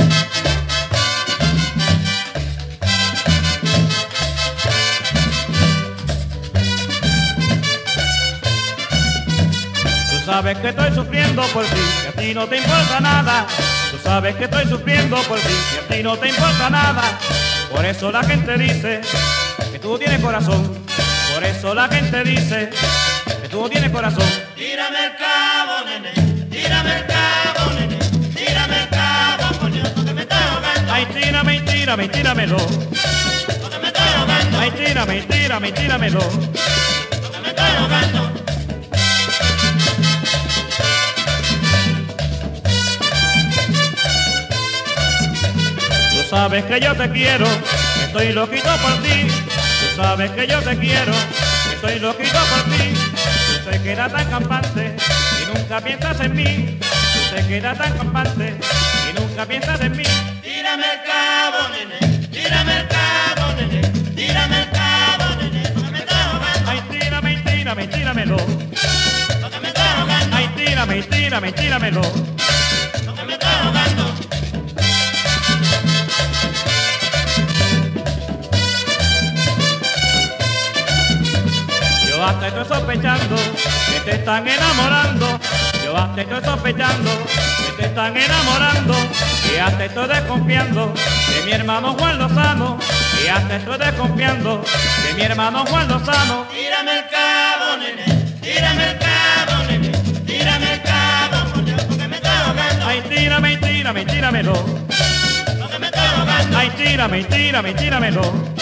Sabes que estoy sufriendo por ti, que a ti no te importa nada. Tú sabes que estoy sufriendo por ti, que a ti no te importa nada. Por eso la gente dice que tú tienes corazón. Por eso la gente dice que tú tienes corazón. Tírame el cabo, nene, tírame el cabo, nene, tírame el cabo, coño, porque me estoy ahogando. Ay, tírame, tírame, tíramelo. Porque me estoy ahogando. Ay, tírame, tírame, tíramelo. Porque me estoy ahogando. Tú sabes que yo te quiero, que estoy loquito por ti. Tú sabes que yo te quiero, que estoy loquito por ti. Tú te quedas tan campante y nunca piensas en mí. Tú te quedas tan campante y nunca piensas en mí. Tírame el cabo, nene, tírame el cabo, nene, tírame el cabo, nene, porque me estoy ahogando. Ay, tírame, tírame, tíramelo. Porque me estoy ahogando. Ay, tírame, tírame, tíramelo. Porque me estoy ahogando. Yo hasta estoy sospechando que te están enamorando. Yo hasta estoy sospechando que te están enamorando. Y hasta estoy desconfiando de mi hermano Juan Lozano. Y hasta estoy desconfiando de mi hermano Juan Lozano. Tírame el cabo, nene, tírame el cabo, nene, tírame el cabo, coño, porque me estoy ahogando. Ay, tírame, tírame, tíramelo. Porque me estoy ahogando. Ay, tírame, tírame, tíramelo.